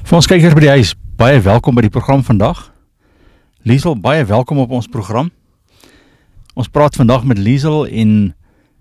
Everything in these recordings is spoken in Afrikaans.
Vir ons kykers by die huis, baie welkom by die program vandag. Liesel, baie welkom op ons program. Ons praat vandag met Liesel en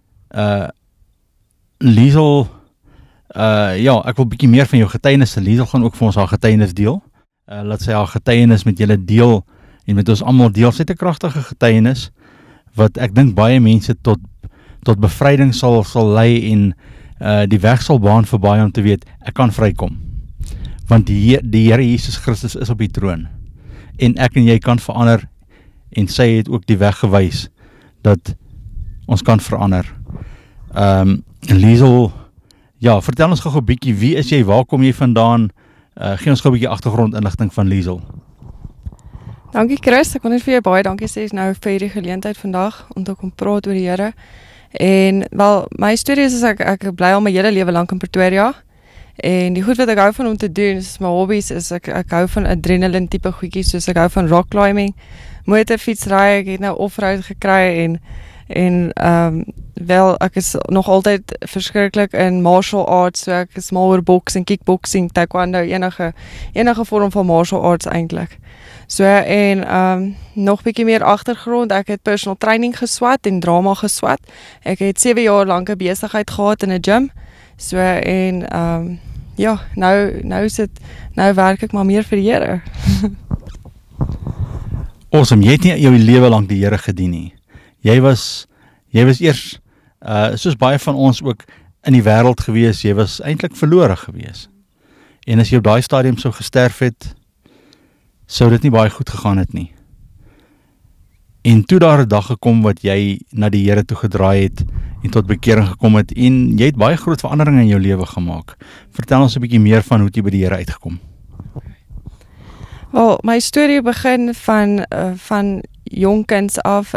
Liesel, ja, ek wil 'n bietjie meer van jou getuienisse. Liesel gaan ook vir ons haar getuienis deel. Laat sy haar getuienis met julle deel en met ons almal deel. Sy het 'n kragtige getuienis wat ek dink baie mense tot bevryding sal lei en die weg sal baan vir baie om te weet, ek kan vrykom. Want die Here Jesus Christus is op die troon. En ek en jy kan verander. En sy het ook die weg gewys dat ons kan verander. Liesel, ja, vertel ons gou 'n bietjie, wie is jy, waar kom jy vandaan? Gee ons gou 'n bietjie agtergrondinligting van Liesel. Dankie Chris, ek wil net vir jou baie dankie sê nou vir die geleentheid vandag om te kom praat oor die Here. En wel, my storie is ek bly al my hele lewe lank in Pretoria. En die goed wat ek hou van om te doen, is my hobbies, is ek hou van adrenaline tipe goedjies, soos ek hou van rock climbing, motorfietsry, ek het nou off-road gekry en wel, ek is nog altyd verskriklik in martial arts, so ek is mal oor boxing, kickboxing, taekwondo, enige vorm van martial arts eintlik. So en nog bietjie meer agtergrond, ek het personal training geswat en drama geswat. Ek het 7 jaar lank 'n besigheid gehad in 'n gym. So en ja, nou werk ek maar meer vir die Here. Awesome, jy het nie jou lewe lank die Here gedien nie. Jy was eers soos baie van ons ook in die wêreld gewees, jy was eintlik verlore gewees. En as jy op daai stadium sou gesterf het, sou dit nie baie goed gegaan het nie. En toe daar 'n dag gekom wat jy na die Here toe gedraai het en tot bekering gekom het en jy het baie groot veranderinge in jou lewe gemaak. Vertel ons 'n bietjie meer van hoe jy by die Here uitgekom. Wel, my storie begin van jonkins af.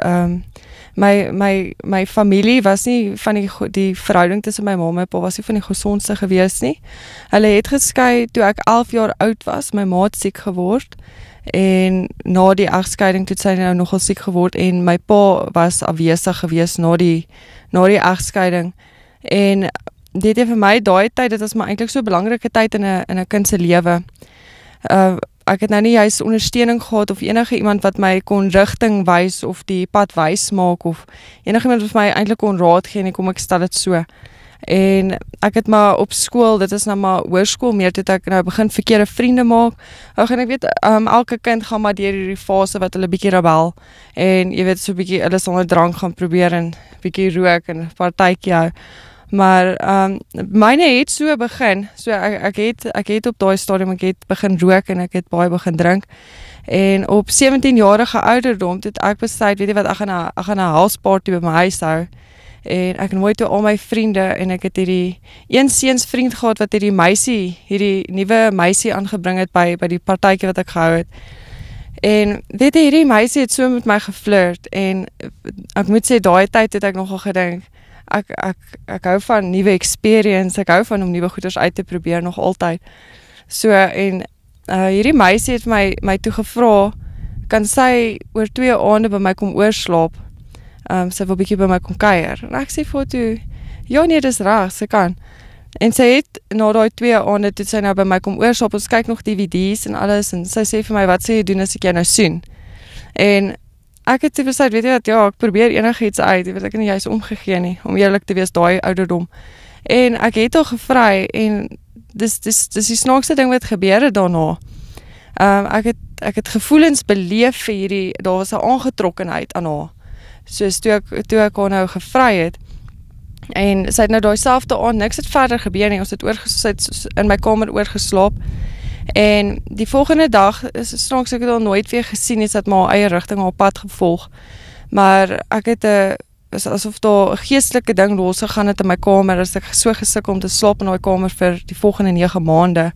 My familie was nie van die verhouding tussen my ma en my pa was nie van die gesondste gewees nie. Hulle het geskei toe ek 11 jaar oud was. My ma het siek geword. En na die egskeiding toe sy nou nogal siek geword en my pa was afwesig gewees na die egskeiding. En dit het vir my daai tyd, dit was maar eintlik so 'n belangrike tyd in 'n kind se lewe. Ek het nou nie juist ondersteuning gehad of enige iemand wat my kon rigting wys of die pad wys maak of enige iemand wat my eintlik kon raad gee en kom ek stel dit so. En ek het maar op skool, dit is nou maar hoërskool meer, toe ek nou begin verkeerde vriende maak. En ek weet, elke kind gaan maar deur hierdie fase wat hulle bietjie rebel. En jy weet, so bietjie hulle sonder drank gaan probeer en bietjie rook en 'n partytjie hou. Maar myne het so begin. So ek het op daai stadium ek het begin rook en ek het baie begin drink. En op 17-jarige ouderdom het ek besluit, weet jy wat, ek gaan 'n house party by my huis hou. En ek nooi toe al my vriende en ek het hierdie een seunsvriend gehad wat hierdie nuwe meisie aangebring het by die partytjie wat ek gehou het. En weet jy, hierdie meisie het so met my geflirt en ek moet sê daai tyd het ek nogal gedink ek hou van nuwe experience, ek hou van om nuwe goeders uit te probeer nog altyd. So en hierdie meisie het my toe gevra, kan sy oor 2 aande by my kom oorslaap? Sy wil bietjie by my kom kuier. En ek sê vir toe, ja nee, dis reg, sy kan. En sy het na daai 2 aande toe sy nou by my kom oorslaap, ons kyk nog DVD's en alles, en sy sê vir my, wat sê jy doen as ek jou nou soen? En ek het toe besluit, weet jy wat, ja, ek probeer enigiets uit, ek het nie juist omgegee nie, om eerlik te wees, daai ouderdom. En ek het al gevry, en dis die snaakste ding wat gebeur het daarna. Ek het gevoelens beleef vir hierdie, daar was 'n aangetrokkenheid aan haar. Soos toe ek haar nou gevry het, en sy het nou daai selfde aand, niks het verder gebeur nie, ons het in my kamer oorgeslaap, en die volgende dag, straks ek het al nooit weer gesien, het my haar eie rigting, haar pad gevolg, maar ek het asof daar 'n geestelike ding losgegaan het in my kamer, as ek so gesukkel om te slaap in daai kamer vir die volgende 9 maande.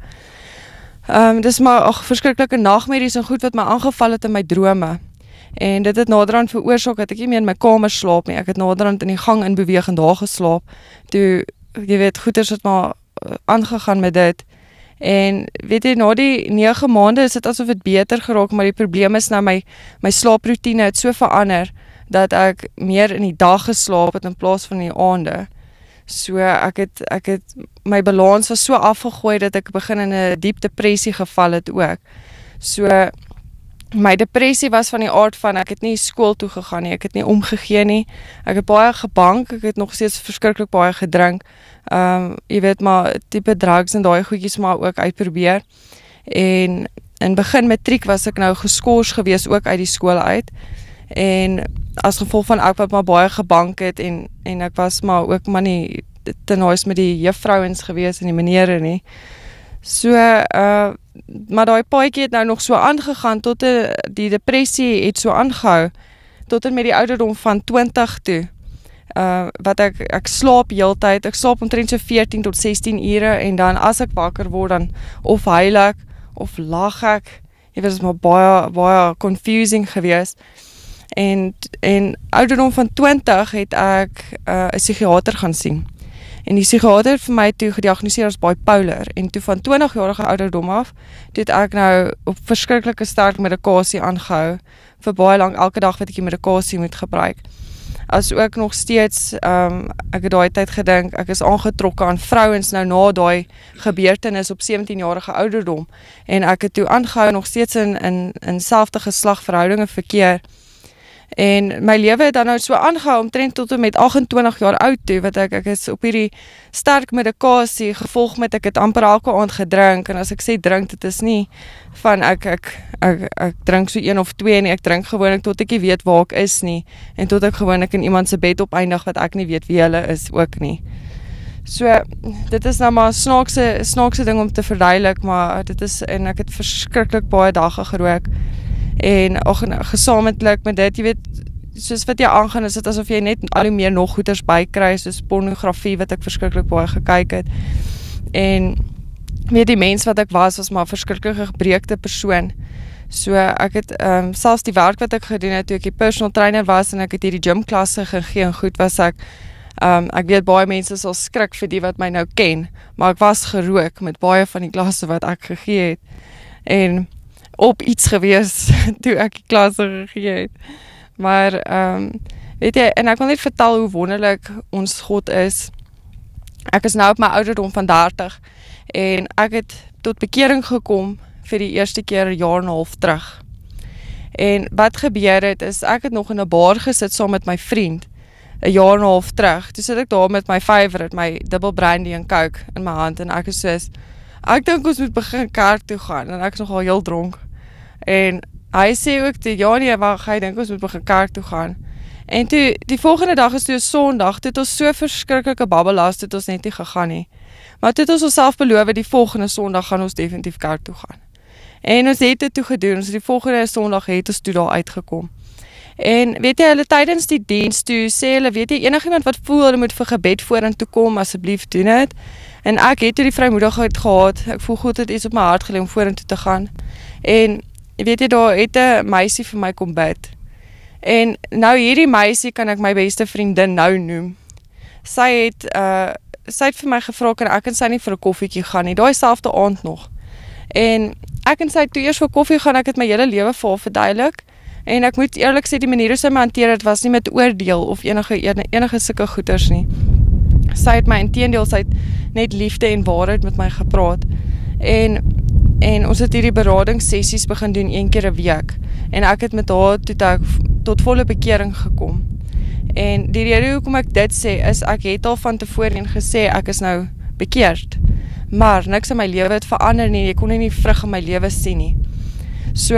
Dis maar verskriklike nagmerries en goed wat my aangeval het in my drome. En dit het naderhand veroorsaak dat ek nie meer in my kamer slaap nie. Ek het naderhand in die gang in beweeg en daar geslaap. Toe, jy weet, goeders het maar aangegaan met dit. En weet jy, na die 9 maande is dit asof dit beter geraak, maar die probleem is nou my slaaproetine het so verander, dat ek meer in die dag geslaap het in plaas van in die aande. So ek het my balans was so afgegooi dat ek begin in 'n diep depressie geval het ook. So my depressie was van die aard van ek het nie skool toe gegaan nie, ek het nie omgegee nie. Ek het baie gebank, ek het nog steeds verskriklik baie gedrink. Jy weet maar tipe drugs en daai goedjies maar ook uitprobeer. En in begin matriek was ek nou geskort gewees ook uit die skool uit. En as gevolg van ek wat maar baie gebank het en ek was maar ook maar nie ten huis met die juffrouens gewees en die menere nie. So, maar daai paadjie het nou nog so aangegaan tot die depressie het so aangehou tot en met die ouderdom van 20 toe. Wat ek slaap heeltyd, ek slaap omtrent so 14 tot 16 ure en dan as ek wakker word dan of huil ek of lag ek. Jy weet, dit is maar baie confusing gewees. En ouderdom van 20 het ek 'n psigiater gaan sien. En die psigiater het vir my toe gediagnoseer as bipolar. En toe van 20-jarige ouderdom af, toe het ek nou op verskriklike sterk medikasie aangehou, vir baie lank elke dag wat ek die medikasie moet gebruik. As ook nog steeds, ek het daai tyd gedink, ek is aangetrokke aan vrouens nou na daai gebeurtenis op 17-jarige ouderdom. En ek het toe aangehou nog steeds in selfde geslagverhoudinge verkeer. En my lewe het dan nou so aangehou omtrent tot en met 28 jaar oud toe, wat ek is op hierdie sterk medikasie gevolg met ek het amper elke aand gedrink, en as ek sê drink, dit is nie van ek drink so 1 of 2 nie, ek drink gewoonlik tot ek nie weet waar ek is nie, en tot ek gewoonlik in iemand se bed opeindig wat ek nie weet wie hulle is ook nie. So, dit is nou maar snaakse ding om te verduidelik, maar dit is, en ek het verskriklik baie dagga gerook, en gesamentlik met dit, jy weet, soos wat jy aangaan, is dit asof jy net al hoe meer nog goeders bykry, soos pornografie wat ek verskriklik baie gekyk het, en weet die mens wat ek was maar 'n verskriklik gebreekte persoon, so ek het, selfs die werk wat ek gedoen het, toe ek die personal trainer was, en ek het hierdie gymklasse gegee, en goed was ek weet baie mense sal skrik vir die wat my nou ken, maar ek was gerook met baie van die klasse wat ek gegee het, en op iets gewees toe ek die klasse gegee het. Maar, weet jy, en ek wil net vertel hoe wonderlik ons God is. Ek is nou op my ouderdom van 30 en ek het tot bekering gekom vir die eerste keer 1,5 jaar terug. En wat gebeur het is, ek het nog in 'n bar gesit saam met my vriend, 1,5 jaar terug. Toe sit ek daar met my favorite, my dubbel brandy en coke in my hand, en ek is soos, ek dink ons moet begin kerk toe gaan, en ek is nogal heel dronk. En hy sê ook toe, ja nee, wacht, hy dink ons moet begin kerk toe gaan. En toe, die volgende dag is toe 'n Sondag, toe het ons so verskriklike babbelas, toe het ons net nie gegaan nie. Maar toe het ons onsself beloof, die volgende Sondag gaan ons definitief kerk toe gaan. En ons het dit toe gedoen, so die volgende Sondag het ons toe daar uitgekom. En weet jy, hulle tydens die diens toe, sê hulle, weet jy, enigiemand wat voel, hulle moet vir gebed vorentoe kom, asseblief doen het. En ek het toe die vrymoedigheid gehad, ek voel God het iets op my hart gelê om vorentoe te gaan. En weet jy, daar het 'n meisie vir my kom bid. En nou hierdie meisie kan ek my beste vriendin nou noem. Sy het vir my gevra, kan ek en sy nie vir 'n koffietjie gaan nie, daai selfde aand nog. En ek en sy toe eers vir koffie gaan, ek het my hele lewe vir haar verduidelik. En ek moet eerlik sê, die manier hoe sy my hanteer het, was nie met oordeel of enige sulke goeters nie. Sy het my inteendeel, sy het net liefde en waarheid met my gepraat. En ons het hierdie beradingssessies begin doen 1 keer 'n week. En ek het met haar tot volle bekering gekom. En die rede hoekom ek dit sê, is ek het al van tevore gesê, ek is nou bekeerd. Maar niks in my lewe het verander nie, ek kon nie vrug in my lewe sien nie. So,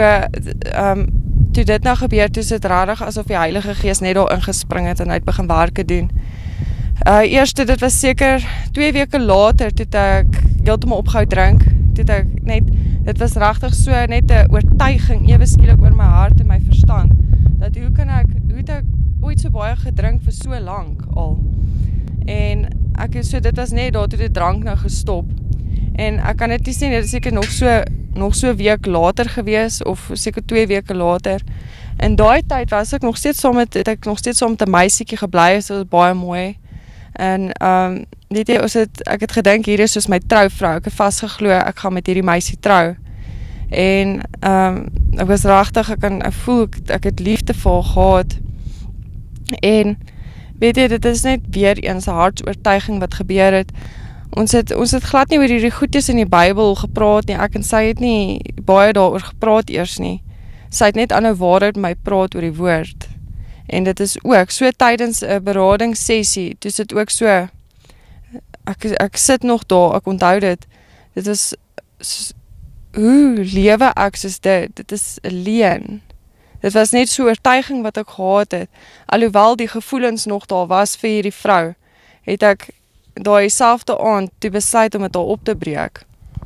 toe dit nou gebeur, toe is dit rarig asof die Heilige Gees net daar ingespring het en hy het begin werke doen. Eerste, dit was seker 2 weke later, toe ek heeltemal opgehou drink, dit was regtig so net 'n oortuiging, ewe skielik oor my hart en my verstand, dat hoe het ek ooit so baie gedrink vir so lank al. En dit was net daar toe die drank nou gestop. En ek kan dit nie sien, dit is seker nog so 'n week later gewees, of seker 2 weke later. In daai tyd was ek nog steeds saam met 'n meisietjie gebly, so dit was baie mooi. En weet jy, ek het gedink, hier is soos my trouvrou, ek het vasgeglo, ek gaan met hierdie meisie trou. En ek was regtig, ek voel, ek het liefde vir haar gehad. En weet jy, dit is net weer eens 'n hartsoortuiging wat gebeur het. Ons het glad nie oor hierdie goedjies in die Bybel gepraat nie. Ek en sy het nie baie daaroor gepraat eers nie. Sy het net aanhou waarheid met my praat oor die woord. En dit is ook so tydens 'n beradingssessie, toe sit ook so ek sit nog daar, ek onthou dit. Dit is hoe lewe ek soos dit? Dit is 'n leuen. Dit was net so 'n oortuiging wat ek gehad het. Alhoewel die gevoelens nog daar was vir hierdie vrou, het ek daai selfde aand toe besluit om dit al op te breek.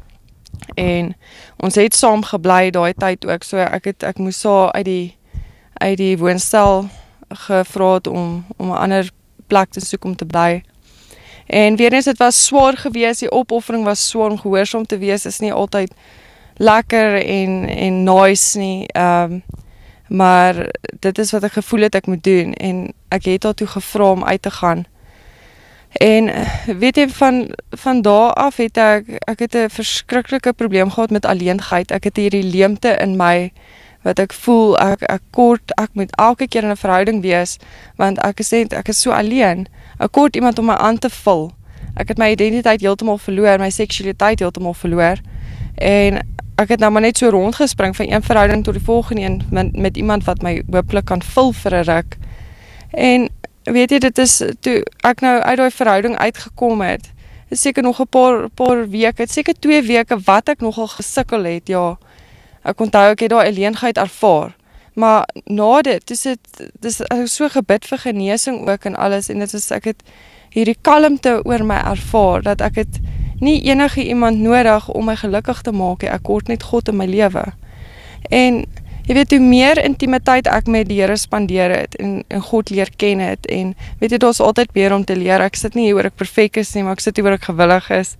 En ons het saam gebly daai tyd ook. So ek moes haar uit die woonstel gevra het om 'n ander plek te soek om te bly. En weer eens, dit was swaar geweest, die opoffering was swaar, om gehoorsaam te wees is nie altyd lekker en nice nie, maar dit is wat ek gevoel het ek moet doen, en ek het daartoe gevra om uit te gaan. En weet jy, van daar af het ek het 'n verskriklike probleem gehad met alleenheid. Ek het hierdie leemte in my, wat ek voel, ek moet elke keer in 'n verhouding wees, want ek is so alleen. Ek kort iemand om my aan te vul. Ek het my identiteit heeltemal verloor, my seksualiteit heeltemal verloor. En ek het nou maar net so rondgespring van een verhouding tot die volgende een met iemand wat my hopelik kan vul vir 'n ruk. En weet jy, dit is toe ek nou uit daai verhouding uitgekom het, is seker nog 'n paar weke, seker 2 weke wat ek nogal gesukkel het, ja. Ek onthou ek het daai alleenheid ervaar. Maar na dit, ek het so gebid vir genesing ook en alles, en dit is, ek het hierdie kalmte oor my ervaar, dat ek het nie enige iemand nodig om my gelukkig te maak, ek kort net God in my lewe. En jy weet, hoe meer intimiteit ek met die Here spandeer het, en God leer ken het, en weet jy, daar is altyd meer om te leer. Ek sit nie hier oor ek perfek is nie, maar ek sit hier oor ek gewillig is.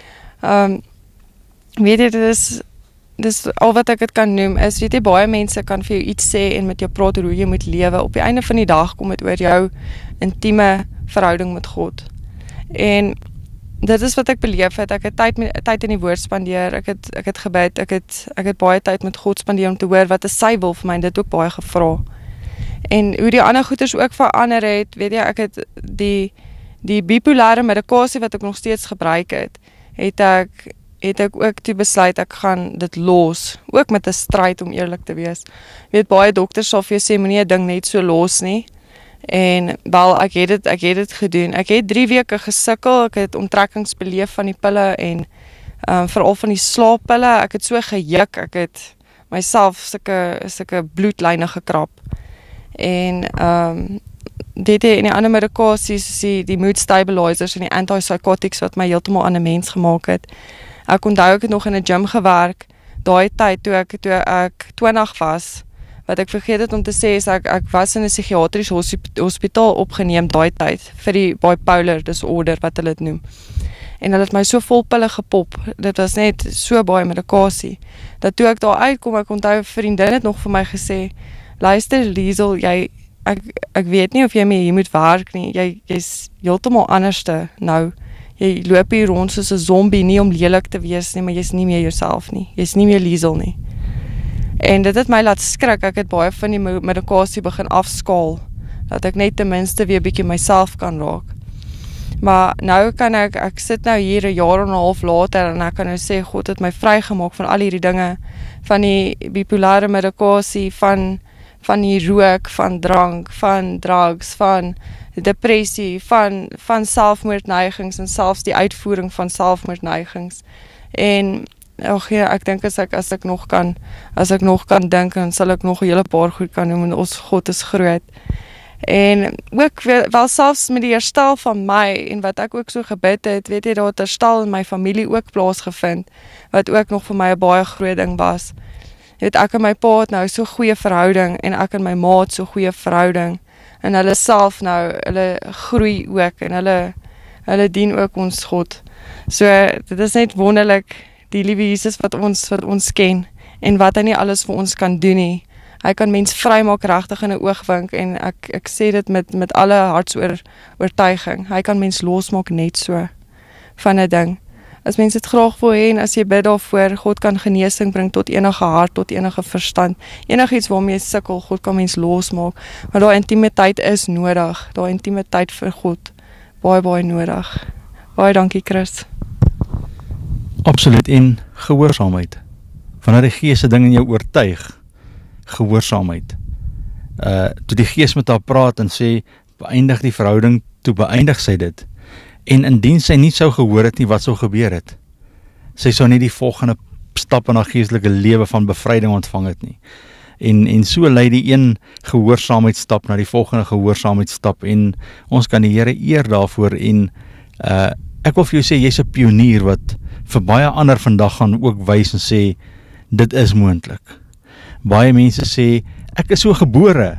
Weet jy, dis al wat ek het kan noem, is, weet jy, baie mense kan vir jou iets sê en met jou praat oor hoe jy moet lewe. Op die einde van die dag kom het oor jou intieme verhouding met God. En dit is wat ek beleef het. Ek het tyd in die woord spandeer, ek het gebid, ek het baie tyd met God spandeer om te hoor wat is sy wil vir my, en dit ook baie gevra. En hoe die ander goeders ook verander het, weet jy, ek het die bipolêre medikasie wat ek nog steeds gebruik het ek ook toe besluit ek gaan dit los, ook met 'n stryd om eerlik te wees. Weet, baie dokters sal vir jou sê moenie 'n ding net so los nie. En wel, ek het dit gedoen. Ek het 3 weke gesukkel, ek het onttrekkings beleef van die pille en veral van die slaappille. Ek het so gejuk, ek het myself sulke bloedlyne gekrap. En dit en die ander medikasies, die mood stabilizers en die antipsychotics wat my heeltemal aan 'n mens gemaak het. Ek onthou ek het nog in 'n gym gewerk, daai tyd toe ek 20 was. Wat ek vergeet het om te sê is ek was in 'n psigiatriese hospitaal opgeneem daai tyd vir die bipolar disorder wat hulle dit noem. En hulle het my so vol pille gepop. Dit was net so baie medikasie. Dat toe ek daar uitkom, ek onthou 'n vriendin het nog vir my gesê, luister Liesel, ek weet nie of jy mee hier moet werk nie. Jy's heeltemal anderste nou. Jy loop hier rond soos 'n zombie, nie om lelik te wees nie, maar jy's nie meer jouself nie. Jy's nie meer Liesel nie. En dit het my laat skrik. Ek het baie van die medikasie begin afskaal, dat ek net ten minste weer bietjie myself kan raak. Maar nou kan ek sit nou hier 'n jaar en 'n half later, en ek kan nou sê, God het my vrygemaak van al hierdie dinge, van die bipolêre medikasie, van die rook, van drank, van drugs, van depressie, van selfmoordneigings, en selfs die uitvoering van selfmoordneigings. En ek dink as ek nog kan dink, dan sal ek nog 'n hele paar goed kan noem, en ons God is groot. En ook wel selfs met die herstel van my, en wat ek ook so gebid het, weet jy, daar het herstel in my familie ook plaasgevind, wat ook nog vir my 'n baie groot ding was. Jy weet, ek en my pa het nou so goeie verhouding, en ek en my ma het so goeie verhouding, en hulle self nou, hulle groei ook, en hulle dien ook ons God. So, dit is net wonderlik, die liewe Jesus wat ons ken, en wat hy nie alles vir ons kan doen nie. Hy kan mens vrymaak regtig in 'n oogwink, en ek sê dit met alle hartsoortuiging. Hy kan mens losmaak net so van 'n ding. As mense dit graag wil hê en as jy bid daarvoor, God kan genesing bring tot enige hart, tot enige verstand. Enigiets waarmee jy sukkel, God kan mens losmaak. Maar daai intimiteit is nodig. Daai intimiteit vir God. Baie, baie nodig. Baie dankie, Chris. Absoluut, en gehoorsaamheid. Wanneer die Gees se ding in jou oortuig, gehoorsaamheid. Toe die Gees met haar praat en sê, beëindig die verhouding, toe beëindig sy dit. En indien sy nie sou gehoor het nie, wat sou gebeur het? Sy sou nie die volgende stap in haar geestelike lewe van bevryding ontvang het nie. En so lei die een gehoorsaamheidsstap na die volgende gehoorsaamheidsstap, en ons kan die Here eer daarvoor, en ek wil vir jou sê, jy's 'n pionier wat vir baie ander vandag gaan ook wys en sê, dit is moontlik. Baie mense sê, ek is so gebore,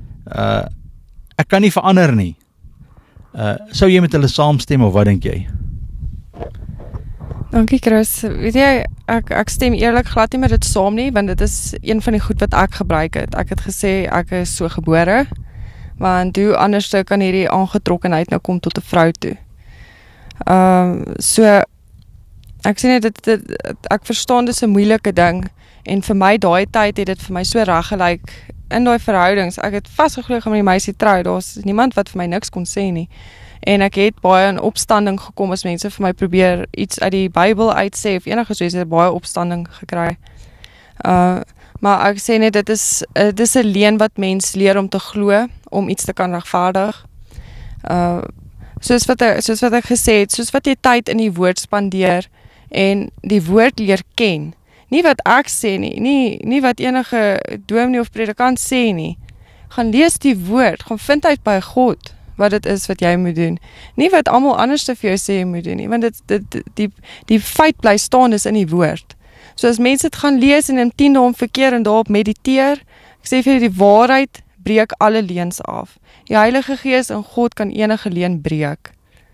ek kan nie verander nie. Sou jy met hulle saamstem, of wat dink jy? Dankie, Chris. Weet jy, ek stem eerlik glad nie met dit saam nie, want dit is een van die goed wat ek gebruik het. Ek het gesê, ek is so gebore, want hoe anders kan hierdie aangetrokkenheid nou kom tot 'n vrou toe. So, ek sê net, ek verstaan dis 'n moeilike ding, en vir my daai tyd het dit vir my so reg gelyk in daai verhoudings. Ek het vasgeglo gaan met die meisie trou, daar's niemand wat vir my niks kon sê nie. En ek het baie in opstanding gekom as mense vir my probeer iets uit die Bybel uitsê of enige soos, het baie opstanding gekry. Maar ek sê net, dit is 'n leuen wat mens leer om te glo, om iets te kan regverdig. Soos wat ek gesê het, soos wat jy tyd in die woord spandeer en die woord leer ken. Nie wat ek sê nie wat enige dominee of predikant sê nie. Gaan lees die woord, gaan vind uit by God wat dit is wat jy moet doen. Nie wat almal anders te vir jou sê jy moet doen nie, want die feit bly staan is in die woord. So as mense dit gaan lees en in 10 dae verkeer en daarop mediteer, ek sê vir die waarheid breek alle leuns af. Die Heilige Gees en God kan enige leuen breek.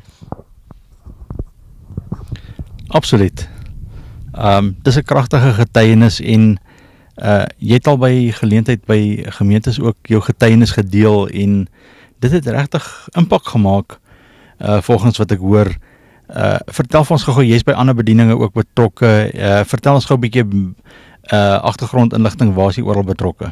Absoluut. Dis 'n kragtige getuienis, en jy het al by geleentheid by gemeentes ook jou getuienis gedeel, en dit het regtig impak gemaak, volgens wat ek hoor. Vertel vir ons gou, jy's by ander bedieninge ook betrokke. Vertel ons gou 'n bietjie agtergrondinligting, waar is jy oral betrokke?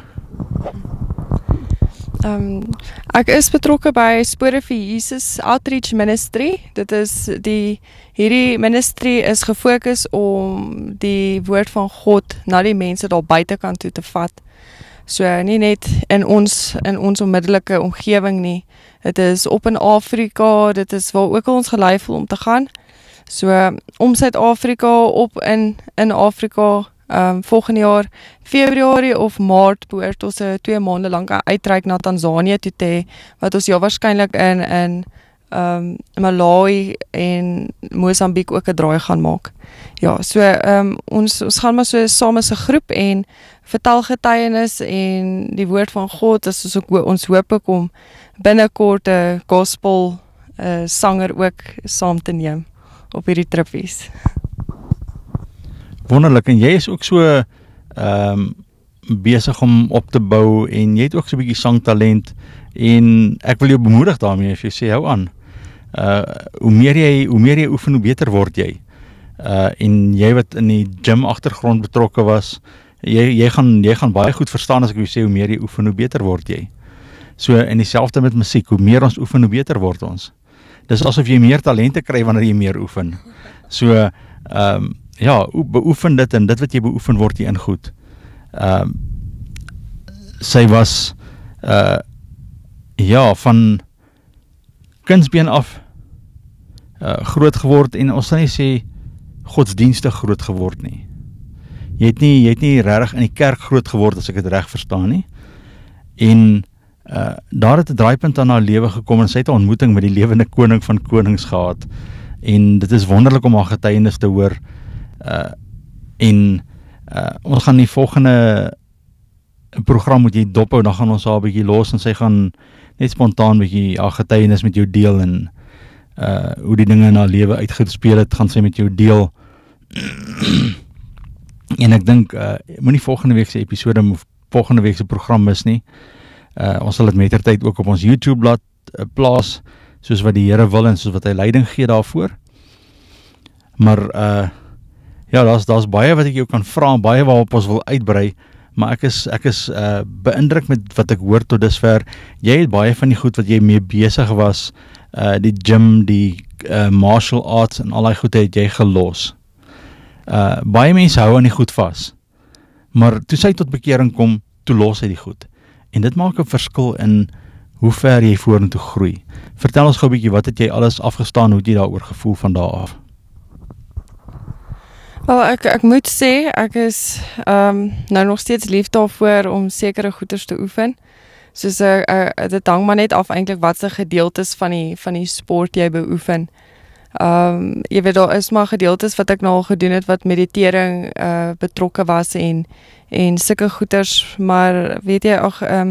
Ek is betrokke by Spore vir Jesus Outreach Ministry. Dit is hierdie ministry is gefokus om die woord van God na die mense daar buitekant toe te vat. So nie net in ons onmiddellike omgewing nie. Dit is op in Afrika, dit is waar ook al ons gelei voel om te gaan. So om Suid-Afrika, op in Afrika, volgende jaar Februarie of Maart behoort ons 2 maande lank uitreik na Tanzanië toe te hê, wat ons waarskynlik in Malawi en Mosambiek ook 'n draai gaan maak. Ja, so ons gaan maar so saam as 'n groep en vertel getuienis en die woord van God, as ons hoop om binnekort 'n gospel sanger ook saam te neem op hierdie trippies. Wonderlik, en jy is ook so besig om op te bou, en jy het ook so 'n bietjie sangtalent, en ek wil jou bemoedig daarmee, as jy sê, hou aan. Hoe meer jy oefen, hoe beter word jy. En jy wat in die gym agtergrond betrokke was, jy gaan baie goed verstaan as ek jou sê, hoe meer jy oefen, hoe beter word jy. So, en dieselfde met musiek, hoe meer ons oefen, hoe beter word ons. Dis asof jy meer talente kry wanneer jy meer oefen. So, ja, beoefen dit, en dit wat jy beoefen word jy in goed. Sy was van kindsbeen af groot geword, en ons sal nie sê godsdienstig groot geword nie. Jy het nie regtig in die kerk groot geword, as ek dit reg verstaan nie. En daar het 'n draaipunt aan haar lewe gekom, en sy het 'n ontmoeting met die lewende koning van konings gehad. En dit is wonderlik om haar getuienis te hoor. Ons gaan die volgende program moet jy dophou, dan gaan ons haar 'n bietjie los, en sy gaan net spontaan 'n bietjie haar getuienis met jou deel, en hoe die dinge in haar lewe uitgespeel het, gaan sy met jou deel. En ek dink, moenie volgende week se episode, volgende week se program mis nie. Ons sal dit mettertyd ook op ons YouTube blad plaas, soos wat die Here wil, en soos wat hy leiding gee daarvoor. Maar ja, daar's baie wat ek jou kan vra, baie waarop ons wil uitbrei, maar ek is beïndruk met wat ek hoor tot dusver. Jy het baie van die goed wat jy mee besig was, die gym, die martial arts en al die goed het jy gelos. Baie mense hou aan die goed vas, maar toe sy tot bekering kom, toe los hy die goed. En dit maak 'n verskil in hoe ver jy vorentoe groei. Vertel ons gou 'n bietjie, wat het jy alles afgestaan, hoe het jy daaroor gevoel van daar af? Wel, ek moet sê, ek is nou nog steeds lief daarvoor om sekere goeders te oefen. Soos dit hang maar net af eintlik wat se gedeeltes van die sport jy beoefen. Jy weet, daar is maar gedeeltes wat ek nou al gedoen het wat meditering betrokke was en sulke goeders, maar weet jy,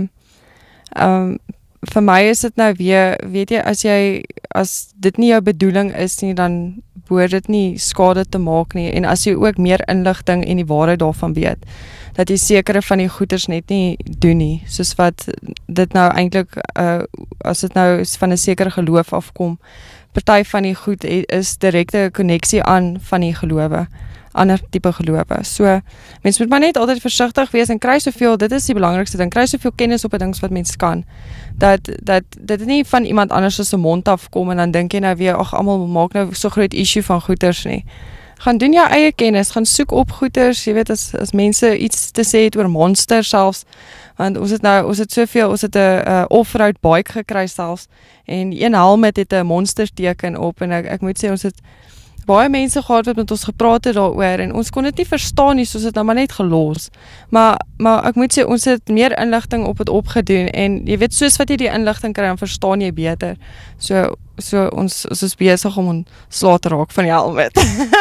vir my is dit nou weer, weet jy, as dit nie jou bedoeling is nie, dan behoort dit nie skade te maak nie, en as jy ook meer inligting en die waarheid daarvan weet, dat jy sekere van die goeders net nie doen nie, soos wat dit nou eintlik, as dit nou van 'n sekere geloof afkom, party van die goed is direkte koneksie aan van die gelowe, ander tipe gelowe. So, mens moet maar net altyd versigtig wees en kry soveel, dit is die belangrikste ding, kry soveel kennis op 'n ding wat mens kan, dat dit nie van iemand anders se mond afkom en dan dink jy nou weer, ag, almal maak nou so groot issue van goeders nie. Gaan doen jou eie kennis, gaan soek op goeders, jy weet, as mense iets te sê het oor Monster selfs, want ons het soveel, ons het 'n off-road bike gekry selfs, en een helmet het 'n Monster teken op, en ek moet sê, ons het baie mense gehad wat met ons gepraat het daaroor, en ons kon dit nie verstaan nie, soos het nou maar net gelos. Maar ek moet sê, ons het meer inligting op het opgedoen, en jy weet, soos wat jy die inligting kry, dan verstaan jy beter. So ons is besig om ontslae te raak van die helmet.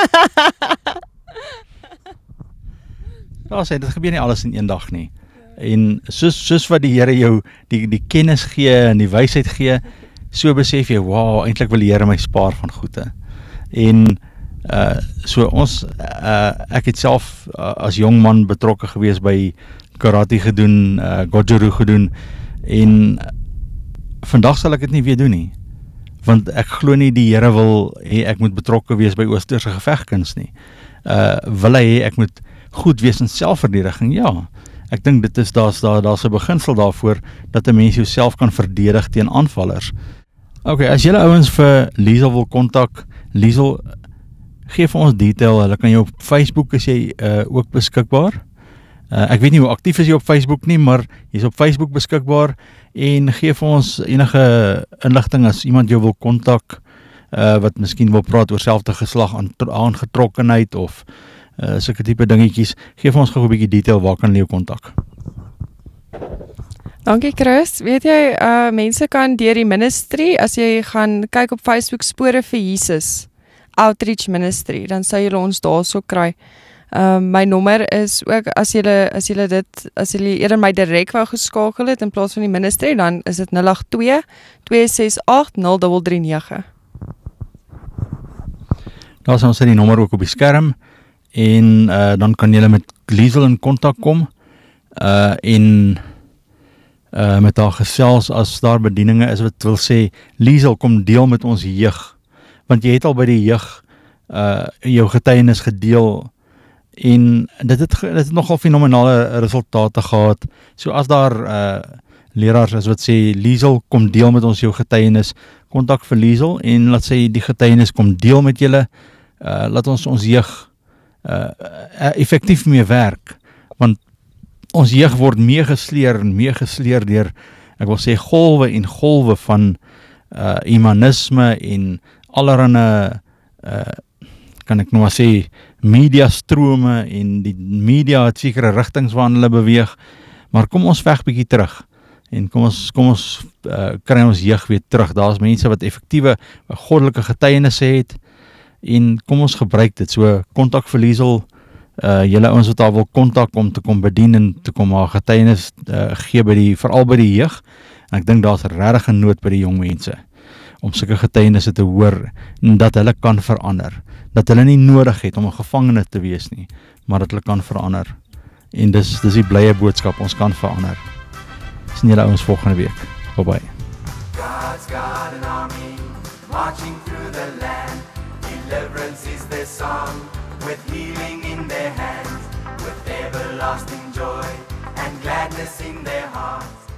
Ja, sê, dit gebeur nie alles in een dag nie. En soos wat die Here jou die kennis gee en die wysheid gee, so besef jy, wow, eintlik wil die Here my spaar van goede. En so ons, ek het self as jong man betrokke gewees by karate gedoen, goju-ryu gedoen, en vandag sal ek dit nie weer doen nie, want ek glo nie die Here wil hê ek moet betrokke wees by Oosterse gevegkuns nie. Wil hy hê ek moet goed wees in selfverdediging? Ja, ek dink dit is daar's 'n beginsel daarvoor dat 'n mens jouself kan verdedig teen aanvallers. Okay, as julle ouens vir Liesel wil kontak, Liesel, gee vir ons detail, hulle kan jou op Facebook, is jy ook beskikbaar. Ek weet nie hoe aktief is jy op Facebook nie, maar jy is op Facebook beskikbaar, en gee vir ons enige inligting as iemand jou wil kontak, wat miskien wil praat oor selfde geslag aangetrokkenheid, of sulke tipe dingetjies, gee vir ons gou 'n bietjie detail, waar kan hulle jou kontak? Dankie Chris, weet jy, mense kan deur die ministry, as jy gaan kyk op Facebook, Spore vir Jesus, Outreach Ministry, dan sal julle ons daarso kry. My nommer is ook, as julle eerder my direk wou geskakel het, in plaas van die ministry, dan is dit 082-268-0339. Daar is ons die nommer ook op die skerm, en dan kan julle met Liesel in kontak kom, en met haar gesels as daar bedieninge is wat wil sê, Liesel, kom deel met ons jeug, want jy het al by die jeug jou getuienis gedeel, en dit het nogal fenomenale resultate gehad. So as daar leraars is wat sê, Liesel, kom deel met ons jou getuienis, kontak vir Liesel, en laat sê die getuienis kom deel met julle, laat ons jeug effektief mee werk, want ons jeug word meegesleer deur, ek wil sê, golwe en golwe van humanisme en allerhande, kan ek nou maar sê, mediastrome, en die media het sekere rigtings waarin hulle beweeg, maar kom ons veg bietjie terug, en kom ons kry ons jeug weer terug. Daar is mense wat effektiewe goddelike getuienisse het, en kom ons gebruik dit. So kontak vir Liesel, julle ouens wat daar wil kontak om te kom bedien en te kom haar getuienis gee veral by die jeug, en ek dink daar's regtig 'n nood by die jong mense om sulke getuienisse te hoor, en dat hulle kan verander, dat hulle nie nodig het om 'n gevangene te wees nie, maar dat hulle kan verander, en dis die blye boodskap, ons kan verander. Sien julle ouens volgende week. Bye bye. God's got an army marching through the land. Deliverance is their song, with healing in their hands, with everlasting joy and gladness in their hearts.